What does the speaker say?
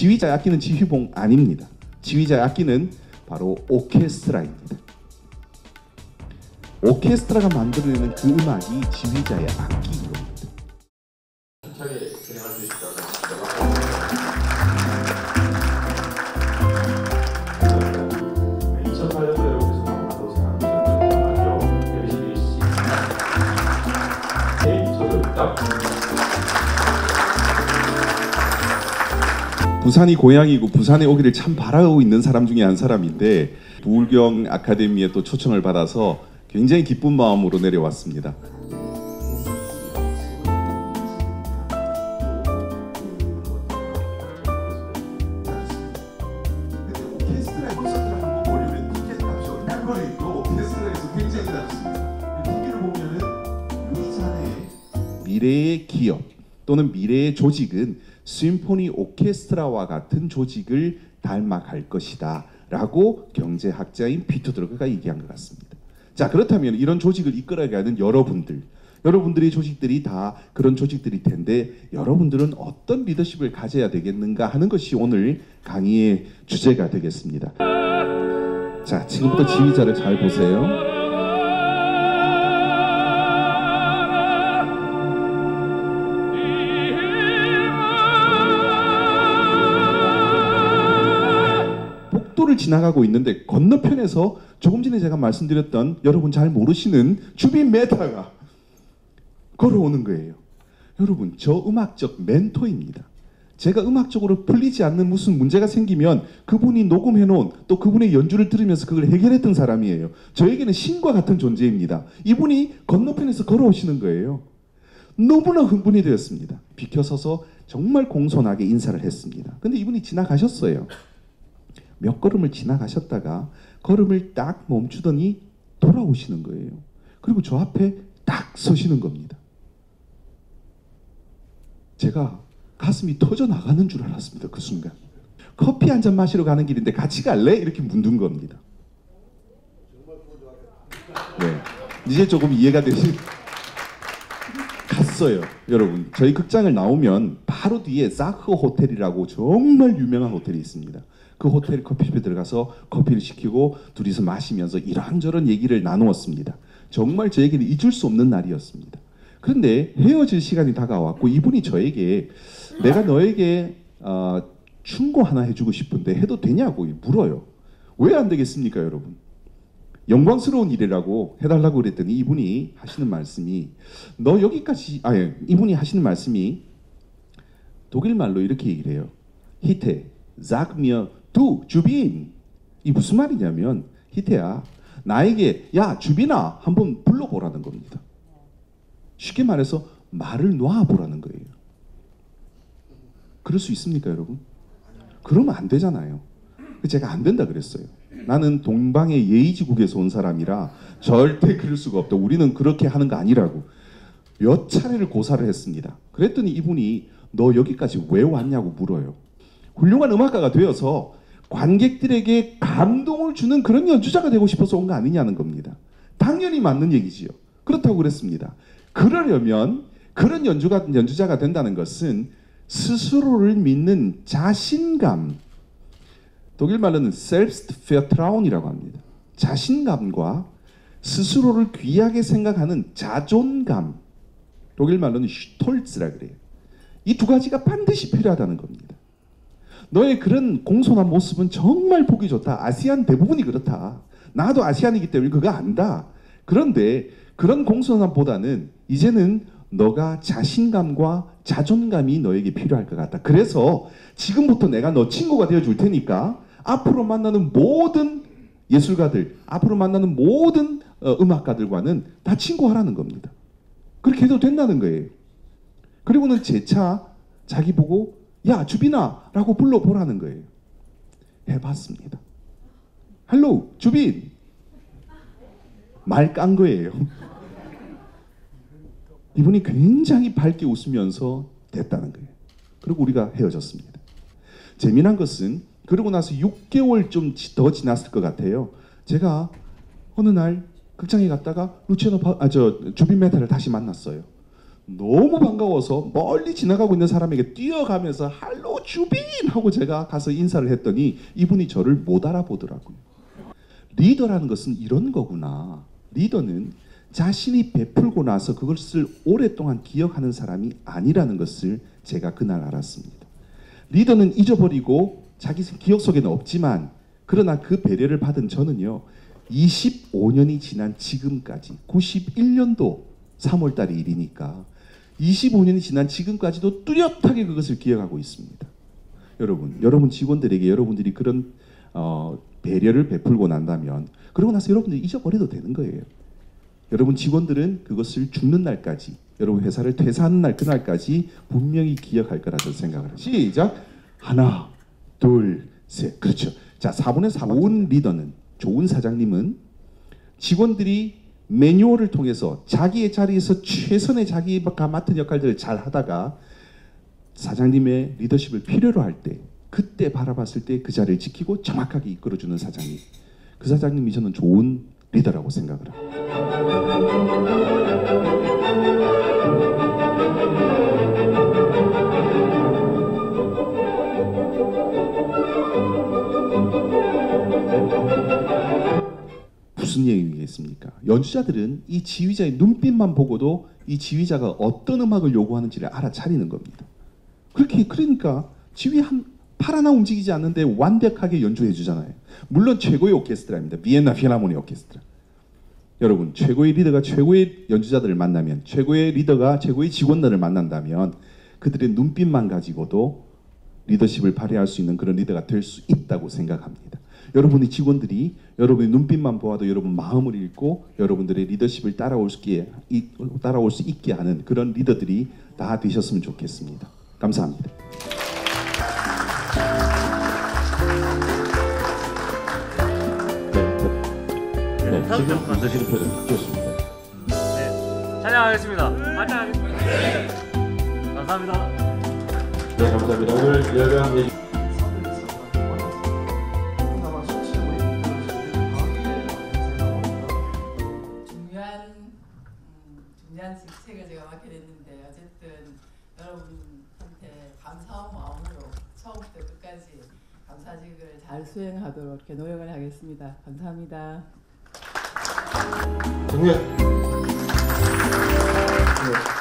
지휘자의 악기는 지휘봉 아닙니다. 지휘자의 악기는 바로 오케스트라입니다. 오케스트라가 만들어내는 그 음악이 지휘자의 악기인 겁니다. 천천히 진행할 수 있을까요? 2008년도에 여러분께서 만나서 생각하셨죠? MBC 저도 딱 부산이 고향이고 부산에 오기를 참 바라고 있는 사람 중에 한 사람인데 부울경 아카데미에 또 초청을 받아서 굉장히 기쁜 마음으로 내려왔습니다. 미래의 기업 또는 미래의 조직은 심포니 오케스트라와 같은 조직을 닮아갈 것이다 라고 경제학자인 피터 드러그가 얘기한 것 같습니다. 자, 그렇다면 이런 조직을 이끌어가는 여러분들의 조직들이 다 그런 조직들일 텐데 여러분들은 어떤 리더십을 가져야 되겠는가 하는 것이 오늘 강의의 주제가 되겠습니다. 자, 지금부터 지휘자를 잘 보세요. 복도를 지나가고 있는데 건너편에서 조금 전에 제가 말씀드렸던 여러분 잘 모르시는 주빈 메타가 걸어오는 거예요. 여러분, 저 음악적 멘토입니다. 제가 음악적으로 풀리지 않는 무슨 문제가 생기면 그분이 녹음해놓은 또 그분의 연주를 들으면서 그걸 해결했던 사람이에요. 저에게는 신과 같은 존재입니다. 이분이 건너편에서 걸어오시는 거예요. 너무나 흥분이 되었습니다. 비켜서서 정말 공손하게 인사를 했습니다. 근데 이분이 지나가셨어요. 몇 걸음을 지나가셨다가 걸음을 딱 멈추더니 돌아오시는 거예요. 그리고 저 앞에 딱 서시는 겁니다. 제가 가슴이 터져 나가는 줄 알았습니다. 그 순간. 커피 한 잔 마시러 가는 길인데 같이 갈래? 이렇게 묻는 겁니다. 네, 이제 조금 이해가 되시. 갔어요. 여러분, 저희 극장을 나오면 바로 뒤에 사흐 호텔이라고 정말 유명한 호텔이 있습니다. 그 호텔 커피숍에 들어가서 커피를 시키고 둘이서 마시면서 이런저런 얘기를 나누었습니다. 정말 저에게는 잊을 수 없는 날이었습니다. 그런데 헤어질 시간이 다가왔고 이분이 저에게 내가 너에게 충고 하나 해주고 싶은데 해도 되냐고 물어요. 왜 안 되겠습니까, 여러분? 영광스러운 일이라고 해달라고 그랬더니 이분이 하시는 말씀이 이분이 하시는 말씀이 독일 말로 이렇게 얘기를 해요. 히테, sag mir du, 주빈. 이 무슨 말이냐면 히테야, 나에게 야 주빈아 한번 불러보라는 겁니다. 쉽게 말해서 말을 놔보라는 거예요. 그럴 수 있습니까, 여러분? 그러면 안 되잖아요. 제가 안 된다 그랬어요. 나는 동방의 예의지국에서 온 사람이라 절대 그럴 수가 없다. 우리는 그렇게 하는 거 아니라고 몇 차례를 고사를 했습니다. 그랬더니 이분이 너 여기까지 왜 왔냐고 물어요. 훌륭한 음악가가 되어서 관객들에게 감동을 주는 그런 연주자가 되고 싶어서 온 거 아니냐는 겁니다. 당연히 맞는 얘기지요. 그렇다고 그랬습니다. 그러려면 그런 연주자가 된다는 것은 스스로를 믿는 자신감, 독일 말로는 Selbstvertrauen이라고 합니다. 자신감과 스스로를 귀하게 생각하는 자존감, 독일 말로는 Stolz라 그래요. 이 두 가지가 반드시 필요하다는 겁니다. 너의 그런 공손한 모습은 정말 보기 좋다. 아시안 대부분이 그렇다. 나도 아시안이기 때문에 그거 안다. 그런데 그런 공손함보다는 이제는 너가 자신감과 자존감이 너에게 필요할 것 같다. 그래서 지금부터 내가 너 친구가 되어줄 테니까 앞으로 만나는 모든 예술가들, 앞으로 만나는 모든 음악가들과는 다 친구하라는 겁니다. 그렇게 해도 된다는 거예요. 그리고는 재차 자기 보고 야 주빈아 라고 불러보라는 거예요. 해봤습니다. 헬로 주빈. 말 깐 거예요. 이분이 굉장히 밝게 웃으면서 됐다는 거예요. 그리고 우리가 헤어졌습니다. 재미난 것은 그러고 나서 6개월 좀 더 지났을 것 같아요. 제가 어느 날 극장에 갔다가 주빈 메타를 다시 만났어요. 너무 반가워서 멀리 지나가고 있는 사람에게 뛰어가면서 할로 주빈 하고 제가 가서 인사를 했더니 이분이 저를 못 알아보더라고요. 리더라는 것은 이런 거구나. 리더는 자신이 베풀고 나서 그것을 오랫동안 기억하는 사람이 아니라는 것을 제가 그날 알았습니다. 리더는 잊어버리고 자기 기억 속에는 없지만 그러나 그 배려를 받은 저는요. 25년이 지난 지금까지 91년도 3월달의 일이니까 25년이 지난 지금까지도 뚜렷하게 그것을 기억하고 있습니다. 여러분 직원들에게 여러분들이 그런 배려를 베풀고 난다면 그러고 나서 여러분들이 잊어버려도 되는 거예요. 여러분 직원들은 그것을 죽는 날까지 여러분 회사를 퇴사하는 날 그날까지 분명히 기억할 거라 저는 생각을 해요. 시작. 하나 둘 셋. 그렇죠. 자 4분의 4 좋은 리더는 좋은 사장님은 직원들이 매뉴얼을 통해서 자기의 자리에서 최선의 자기가 맡은 역할들을 잘 하다가 사장님의 리더십을 필요로 할 때 그때 바라봤을 때 그 자리를 지키고 정확하게 이끌어주는 사장님. 그 사장님이 저는 좋은 리더라고 생각을 합니다. 무슨 얘기겠습니까? 연주자들은 이 지휘자의 눈빛만 보고도 이 지휘자가 어떤 음악을 요구하는지를 알아차리는 겁니다. 그러니까 팔 하나 움직이지 않는데 완벽하게 연주해 주잖아요. 물론 최고의 오케스트라입니다. 비엔나 필하모니 오케스트라. 여러분 최고의 리더가 최고의 연주자들을 만나면 최고의 리더가 최고의 직원들을 만난다면 그들의 눈빛만 가지고도 리더십을 발휘할 수 있는 그런 리더가 될 수 있다고 생각합니다. 여러분의 직원들이 여러분의 눈빛만 보아도 여러분 마음을 읽고 여러분들의 리더십을 따라올 수 있게 하는 그런 리더들이 다 되셨으면 좋겠습니다. 감사합니다. 네, 지금 만드시는 표현 좋습니다. 네, 찬양하겠습니다. 감사합니다. 네, 감사합니다. 오늘 열강 예지 중요한 직책을 제가 맡게 됐는데 어쨌든 여러분한테 감사한 마음으로 처음부터 끝까지 감사직을 잘 수행하도록 이렇게 노력을 하겠습니다. 감사합니다. 정면. 네.